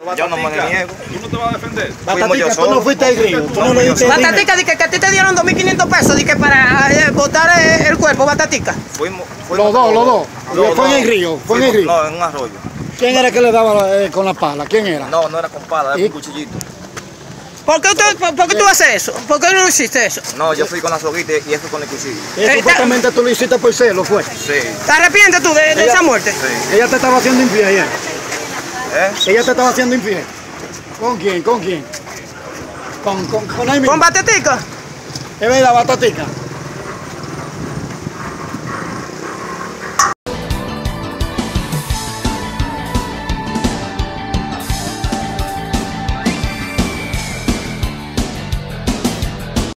Yo no me niego. ¿Tú no te vas a defender? Batatica, tú no fuiste al río. Tú no le diste Batatica, di que a ti te dieron 2.500 pesos di que para botar el cuerpo, Batatica. Fuimos Los dos. Fue en el río. Fue en el río. No, en un arroyo. ¿Quién era que le daba con la pala? ¿Quién era? No, no era con pala, era con cuchillito. ¿Por qué tú haces eso? ¿Por qué no hiciste eso? No, yo fui con la soguita y él fue con el cuchillo. Supuestamente tú lo hiciste por celo, ¿fue? Sí. ¿Te arrepientes tú de esa muerte? Sí. Ella te estaba haciendo infiel ayer. Ella te estaba haciendo infiel. ¿Con quién? ¿Con quién? Con Amy. ¿Con Batatica? ¿Es verdad, Batatica?